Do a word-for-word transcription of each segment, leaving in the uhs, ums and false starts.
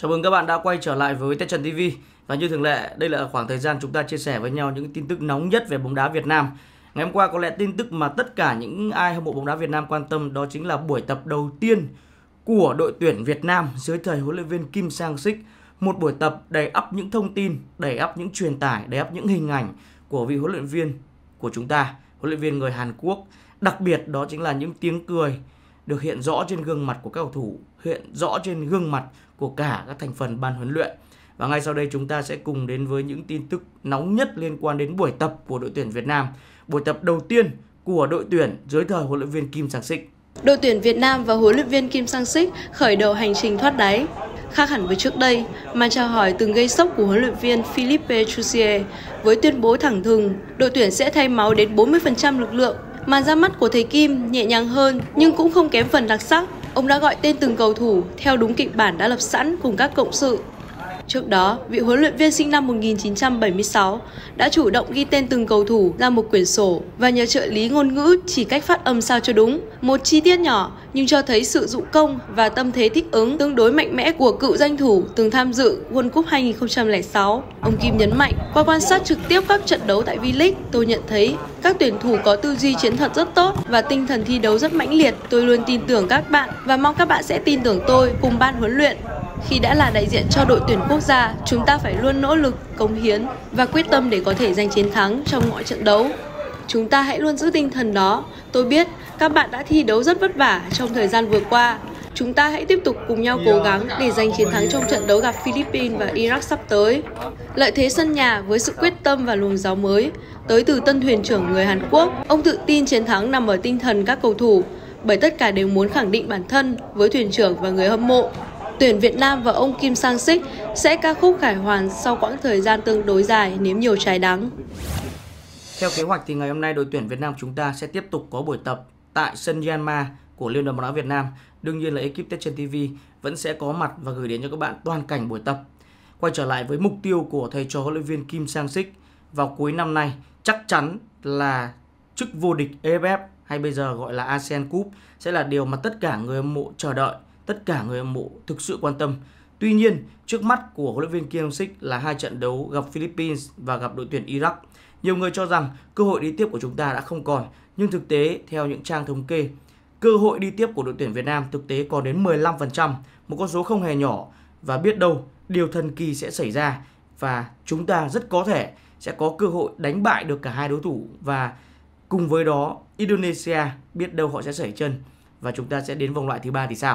Chào mừng các bạn đã quay trở lại với Tech Trần ti vi. Và như thường lệ, đây là khoảng thời gian chúng ta chia sẻ với nhau những tin tức nóng nhất về bóng đá Việt Nam. Ngày hôm qua có lẽ tin tức mà tất cả những ai hâm mộ bóng đá Việt Nam quan tâm đó chính là buổi tập đầu tiên của đội tuyển Việt Nam dưới thời huấn luyện viên Kim Sang-sik. Một buổi tập đầy ắp những thông tin, đầy ắp những truyền tải, đầy ắp những hình ảnh của vị huấn luyện viên của chúng ta, huấn luyện viên người Hàn Quốc. Đặc biệt đó chính là những tiếng cười được hiện rõ trên gương mặt của các cầu thủ, hiện rõ trên gương mặt của cả các thành phần ban huấn luyện. Và ngay sau đây chúng ta sẽ cùng đến với những tin tức nóng nhất liên quan đến buổi tập của đội tuyển Việt Nam. Buổi tập đầu tiên của đội tuyển dưới thời huấn luyện viên Kim Sang-sik. Đội tuyển Việt Nam và huấn luyện viên Kim Sang-sik khởi đầu hành trình thoát đáy. Khác hẳn với trước đây, màn chào hỏi từng gây sốc của huấn luyện viên Philippe Chuzier với tuyên bố thẳng thừng đội tuyển sẽ thay máu đến bốn mươi phần trăm lực lượng. Màn ra mắt của thầy Kim nhẹ nhàng hơn nhưng cũng không kém phần đặc sắc. Ông đã gọi tên từng cầu thủ theo đúng kịch bản đã lập sẵn cùng các cộng sự. Trước đó, vị huấn luyện viên sinh năm một nghìn chín trăm bảy mươi sáu đã chủ động ghi tên từng cầu thủ ra một quyển sổ và nhờ trợ lý ngôn ngữ chỉ cách phát âm sao cho đúng. Một chi tiết nhỏ nhưng cho thấy sự dụng công và tâm thế thích ứng tương đối mạnh mẽ của cựu danh thủ từng tham dự World Cup hai nghìn không trăm lẻ sáu. Ông Kim nhấn mạnh, qua quan sát trực tiếp các trận đấu tại V-League, tôi nhận thấy các tuyển thủ có tư duy chiến thuật rất tốt và tinh thần thi đấu rất mãnh liệt. Tôi luôn tin tưởng các bạn và mong các bạn sẽ tin tưởng tôi cùng ban huấn luyện. Khi đã là đại diện cho đội tuyển quốc gia, chúng ta phải luôn nỗ lực, cống hiến và quyết tâm để có thể giành chiến thắng trong mọi trận đấu. Chúng ta hãy luôn giữ tinh thần đó. Tôi biết các bạn đã thi đấu rất vất vả trong thời gian vừa qua. Chúng ta hãy tiếp tục cùng nhau cố gắng để giành chiến thắng trong trận đấu gặp Philippines và Iraq sắp tới. Lợi thế sân nhà với sự quyết tâm và luồng gió mới tới từ tân thuyền trưởng người Hàn Quốc. Ông tự tin chiến thắng nằm ở tinh thần các cầu thủ, bởi tất cả đều muốn khẳng định bản thân với thuyền trưởng và người hâm mộ. Tuyển Việt Nam và ông Kim Sang-sik sẽ ca khúc khải hoàn sau quãng thời gian tương đối dài nếm nhiều trái đắng. Theo kế hoạch thì ngày hôm nay đội tuyển Việt Nam chúng ta sẽ tiếp tục có buổi tập tại sân Yanmar của Liên đoàn bóng đá Việt Nam. Đương nhiên là ekip Tech Trần ti vi vẫn sẽ có mặt và gửi đến cho các bạn toàn cảnh buổi tập. Quay trở lại với mục tiêu của thầy trò huấn luyện viên Kim Sang-sik vào cuối năm nay chắc chắn là chức vô địch a ép ép hay bây giờ gọi là ASEAN Cup sẽ là điều mà tất cả người hâm mộ chờ đợi. Tất cả người hâm mộ thực sự quan tâm. Tuy nhiên, trước mắt của huấn luyện viên Kim Sang-sik là hai trận đấu gặp Philippines và gặp đội tuyển Iraq. Nhiều người cho rằng cơ hội đi tiếp của chúng ta đã không còn, nhưng thực tế theo những trang thống kê, cơ hội đi tiếp của đội tuyển Việt Nam thực tế còn đến mười lăm phần trăm, một con số không hề nhỏ, và biết đâu điều thần kỳ sẽ xảy ra và chúng ta rất có thể sẽ có cơ hội đánh bại được cả hai đối thủ, và cùng với đó Indonesia biết đâu họ sẽ sẩy chân và chúng ta sẽ đến vòng loại thứ ba thì sao?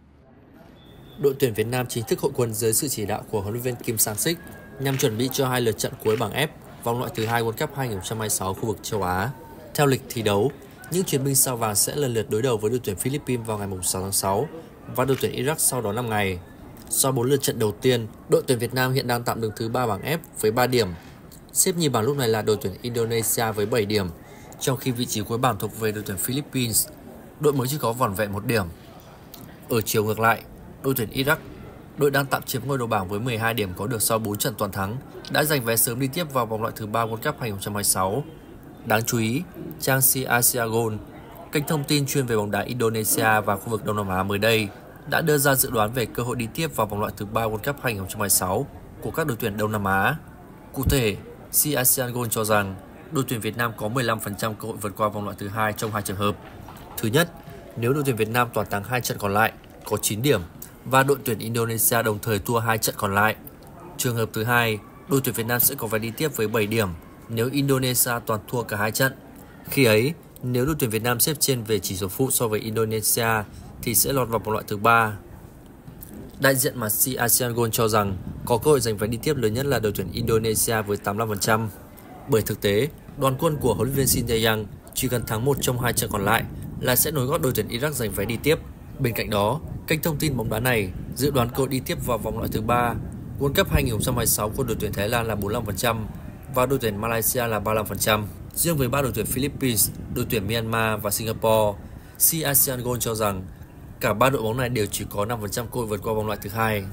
Đội tuyển Việt Nam chính thức hội quân dưới sự chỉ đạo của huấn luyện viên Kim Sang-sik nhằm chuẩn bị cho hai lượt trận cuối bảng F vòng loại thứ hai World Cup hai nghìn không trăm hai mươi sáu khu vực châu Á. Theo lịch thi đấu, những chiến binh sao vàng sẽ lần lượt đối đầu với đội tuyển Philippines vào ngày sáu tháng sáu và đội tuyển Iraq sau đó năm ngày. Sau bốn lượt trận đầu tiên, đội tuyển Việt Nam hiện đang tạm đứng thứ ba bảng F với ba điểm. Xếp nhì bảng lúc này là đội tuyển Indonesia với bảy điểm, trong khi vị trí cuối bảng thuộc về đội tuyển Philippines. Đội mới chỉ có vỏn vẹn một điểm. Ở chiều ngược lại, đội tuyển Iraq, đội đang tạm chiếm ngôi đầu bảng với mười hai điểm có được sau bốn trận toàn thắng, đã giành vé sớm đi tiếp vào vòng loại thứ ba World Cup hai nghìn không trăm hai mươi sáu. Đáng chú ý, trang Siasiagon, kênh thông tin chuyên về bóng đá Indonesia và khu vực Đông Nam Á mới đây, đã đưa ra dự đoán về cơ hội đi tiếp vào vòng loại thứ ba World Cup hai nghìn không trăm hai mươi sáu của các đội tuyển Đông Nam Á. Cụ thể, Siasiagon cho rằng đội tuyển Việt Nam có mười lăm phần trăm cơ hội vượt qua vòng loại thứ hai trong hai trường hợp. Thứ nhất, nếu đội tuyển Việt Nam toàn thắng hai trận còn lại, có chín điểm, và đội tuyển Indonesia đồng thời thua hai trận còn lại. Trường hợp thứ hai, đội tuyển Việt Nam sẽ có vé đi tiếp với bảy điểm nếu Indonesia toàn thua cả hai trận. Khi ấy, nếu đội tuyển Việt Nam xếp trên về chỉ số phụ so với Indonesia thì sẽ lọt vào vòng loại thứ ba. Đại diện mà Siasiagon cho rằng có cơ hội giành vé đi tiếp lớn nhất là đội tuyển Indonesia với tám mươi lăm phần trăm. Bởi thực tế, đoàn quân của huấn luyện viên Shin Tae-yong chỉ cần thắng một trong hai trận còn lại là sẽ nối gót đội tuyển Iraq giành vé đi tiếp. Bên cạnh đó, kênh thông tin bóng đá này dự đoán cơ hội đi tiếp vào vòng loại thứ ba World Cup hai nghìn không trăm hai mươi sáu của đội tuyển Thái Lan là bốn mươi lăm phần trăm và đội tuyển Malaysia là ba mươi lăm phần trăm. Riêng với ba đội tuyển Philippines, đội tuyển Myanmar và Singapore, Siasiagon cho rằng cả ba đội bóng này đều chỉ có năm phần trăm cơ hội vượt qua vòng loại thứ hai.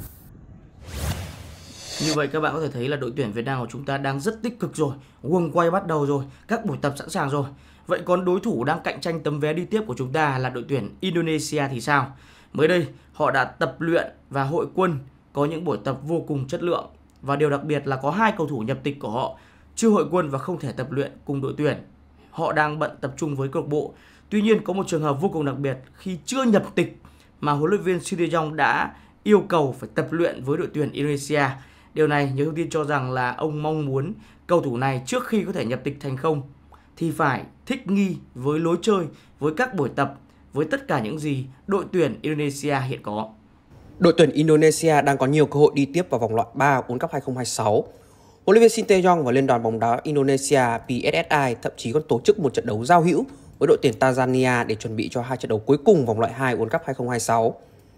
Như vậy các bạn có thể thấy là đội tuyển Việt Nam của chúng ta đang rất tích cực rồi, guồng quay bắt đầu rồi, các buổi tập sẵn sàng rồi. Vậy còn đối thủ đang cạnh tranh tấm vé đi tiếp của chúng ta là đội tuyển Indonesia thì sao? Mới đây, họ đã tập luyện và hội quân có những buổi tập vô cùng chất lượng. Và điều đặc biệt là có hai cầu thủ nhập tịch của họ chưa hội quân và không thể tập luyện cùng đội tuyển. Họ đang bận tập trung với câu lạc bộ. Tuy nhiên có một trường hợp vô cùng đặc biệt khi chưa nhập tịch mà huấn luyện viên Sinteyong đã yêu cầu phải tập luyện với đội tuyển Indonesia. Điều này nhiều thông tin cho rằng là ông mong muốn cầu thủ này trước khi có thể nhập tịch thành công thì phải thích nghi với lối chơi, với các buổi tập, với tất cả những gì đội tuyển Indonesia hiện có. Đội tuyển Indonesia đang có nhiều cơ hội đi tiếp vào vòng loại ba World Cup hai không hai sáu. Huấn luyện viên Sinteyong và Liên đoàn bóng đá Indonesia P S S I thậm chí còn tổ chức một trận đấu giao hữu với đội tuyển Tanzania để chuẩn bị cho hai trận đấu cuối cùng vòng loại hai World Cup hai không hai sáu.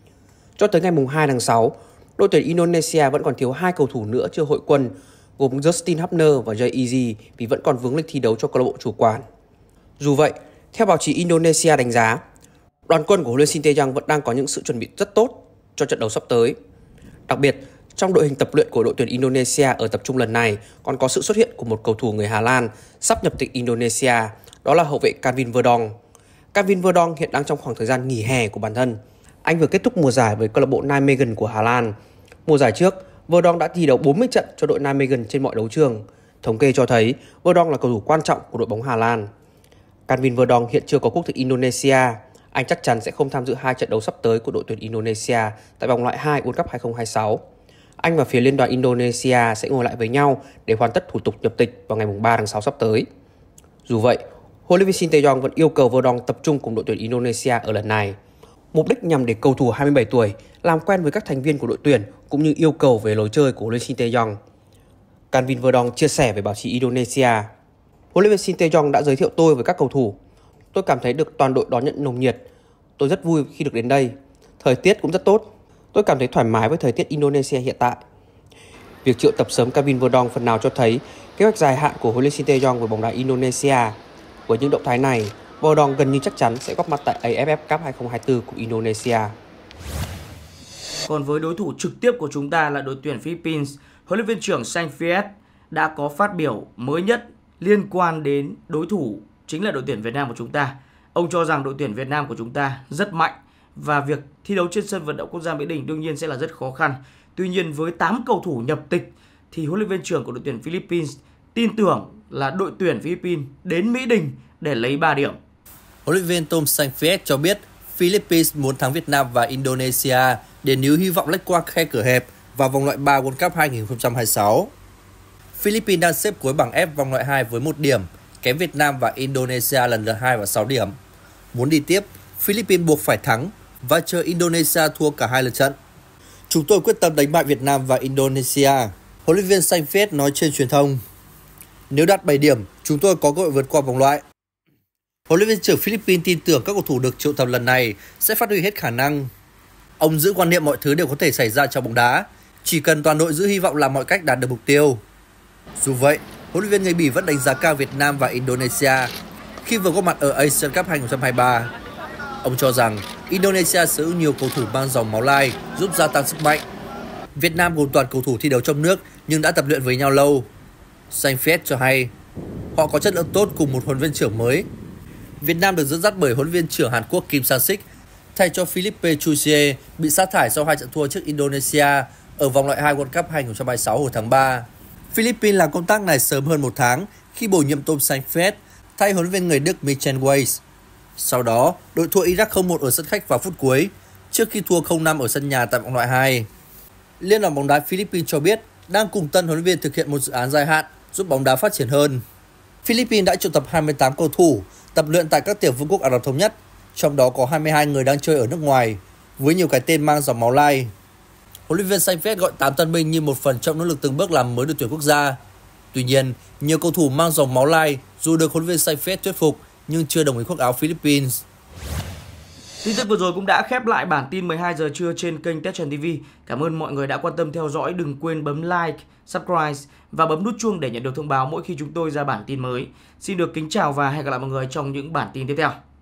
Cho tới ngày hai tháng sáu, đội tuyển Indonesia vẫn còn thiếu hai cầu thủ nữa chưa hội quân, gồm Justin Hubner và Jay Easy vì vẫn còn vướng lịch thi đấu cho câu lạc bộ chủ quản. Dù vậy, theo báo chí Indonesia đánh giá, đoàn quân của huấn luyện viên Sinteyong vẫn đang có những sự chuẩn bị rất tốt cho trận đấu sắp tới. Đặc biệt, trong đội hình tập luyện của đội tuyển Indonesia ở tập trung lần này còn có sự xuất hiện của một cầu thủ người Hà Lan sắp nhập tịch Indonesia, đó là hậu vệ Kevin Verdonk. Kevin Verdonk hiện đang trong khoảng thời gian nghỉ hè của bản thân. Anh vừa kết thúc mùa giải với câu lạc bộ Nijmegen của Hà Lan. Mùa giải trước, Verdonk đã thi đấu bốn mươi trận cho đội Nijmegen trên mọi đấu trường. Thống kê cho thấy Verdonk là cầu thủ quan trọng của đội bóng Hà Lan. Kevin Verdonk hiện chưa có quốc tịch Indonesia. Anh chắc chắn sẽ không tham dự hai trận đấu sắp tới của đội tuyển Indonesia tại vòng loại hai World Cup hai không hai sáu. Anh và phía Liên đoàn Indonesia sẽ ngồi lại với nhau để hoàn tất thủ tục nhập tịch vào ngày ba tháng sáu sắp tới. Dù vậy, huấn luyện viên Sinteyong vẫn yêu cầu Verdonk tập trung cùng đội tuyển Indonesia ở lần này. Mục đích nhằm để cầu thủ hai mươi bảy tuổi làm quen với các thành viên của đội tuyển cũng như yêu cầu về lối chơi của huấn luyện viên Sinteyong. Kevin Verdonk chia sẻ với báo chí Indonesia: "Huấn luyện viên Sinteyong đã giới thiệu tôi với các cầu thủ. Tôi cảm thấy được toàn đội đón nhận nồng nhiệt. Tôi rất vui khi được đến đây. Thời tiết cũng rất tốt. Tôi cảm thấy thoải mái với thời tiết Indonesia hiện tại." Việc triệu tập sớm Kevin Verdonk phần nào cho thấy kế hoạch dài hạn của huấn luyện viên Sinteyong với bóng đá Indonesia. Với những động thái này, Verdonk gần như chắc chắn sẽ góp mặt tại A F F Cup hai không hai tư của Indonesia. Còn với đối thủ trực tiếp của chúng ta là đội tuyển Philippines, huấn luyện viên trưởng Sang Viet đã có phát biểu mới nhất liên quan đến đối thủ chính là đội tuyển Việt Nam của chúng ta. Ông cho rằng đội tuyển Việt Nam của chúng ta rất mạnh và việc thi đấu trên sân vận động quốc gia Mỹ Đình đương nhiên sẽ là rất khó khăn. Tuy nhiên với tám cầu thủ nhập tịch thì huấn luyện viên trưởng của đội tuyển Philippines tin tưởng là đội tuyển Philippines đến Mỹ Đình để lấy ba điểm. Huấn luyện viên Tom Saintfiet cho biết Philippines muốn thắng Việt Nam và Indonesia để níu hy vọng lách qua khe cửa hẹp vào vòng loại ba World Cup hai không hai sáu. Philippines đang xếp cuối bảng F vòng loại hai với một điểm, kém Việt Nam và Indonesia lần lượt hai và sáu điểm. Muốn đi tiếp, Philippines buộc phải thắng và chờ Indonesia thua cả hai lượt trận. Chúng tôi quyết tâm đánh bại Việt Nam và Indonesia, huấn luyện viên Saintfiet nói trên truyền thông. Nếu đạt bảy điểm, chúng tôi có cơ hội vượt qua vòng loại. Huấn luyện viên trưởng Philippines tin tưởng các cầu thủ được triệu tập lần này sẽ phát huy hết khả năng. Ông giữ quan niệm mọi thứ đều có thể xảy ra trong bóng đá, chỉ cần toàn đội giữ hy vọng làm mọi cách đạt được mục tiêu. Dù vậy, huấn luyện viên người Bỉ vẫn đánh giá cao Việt Nam và Indonesia khi vừa góp mặt ở Asian Cup hai không hai ba. Ông cho rằng Indonesia sở hữu nhiều cầu thủ mang dòng máu lai giúp gia tăng sức mạnh. Việt Nam gồm toàn cầu thủ thi đấu trong nước nhưng đã tập luyện với nhau lâu. Saintfiet cho hay họ có chất lượng tốt cùng một huấn luyện viên trưởng mới. Việt Nam được dẫn dắt bởi huấn luyện viên trưởng Hàn Quốc Kim Sang-sik thay cho Philippe Chusie bị sa thải sau hai trận thua trước Indonesia ở vòng loại hai World Cup hai không hai sáu hồi tháng ba. Philippines làm công tác này sớm hơn một tháng khi bổ nhiệm Tom Saintfiet thay huấn luyện viên người Đức Michael Weiss. Sau đó, đội thua Iraq không một ở sân khách vào phút cuối trước khi thua không năm ở sân nhà tại vòng loại hai. Liên đoàn bóng đá Philippines cho biết đang cùng tân huấn luyện viên thực hiện một dự án dài hạn giúp bóng đá phát triển hơn. Philippines đã triệu tập hai mươi tám cầu thủ tập luyện tại các tiểu vương quốc Ả Rập Thống Nhất, trong đó có hai mươi hai người đang chơi ở nước ngoài với nhiều cái tên mang dòng máu lai. Huấn luyện viên Saintfiet gọi tám tân binh như một phần trong nỗ lực từng bước làm mới đội tuyển quốc gia. Tuy nhiên, nhiều cầu thủ mang dòng máu lai dù được huấn luyện viên Saintfiet thuyết phục nhưng chưa đồng ý khoác áo Philippines. Tin tức vừa rồi cũng đã khép lại bản tin mười hai giờ trưa trên kênh Techtrend ti vi. Cảm ơn mọi người đã quan tâm theo dõi. Đừng quên bấm like, subscribe và bấm nút chuông để nhận được thông báo mỗi khi chúng tôi ra bản tin mới. Xin được kính chào và hẹn gặp lại mọi người trong những bản tin tiếp theo.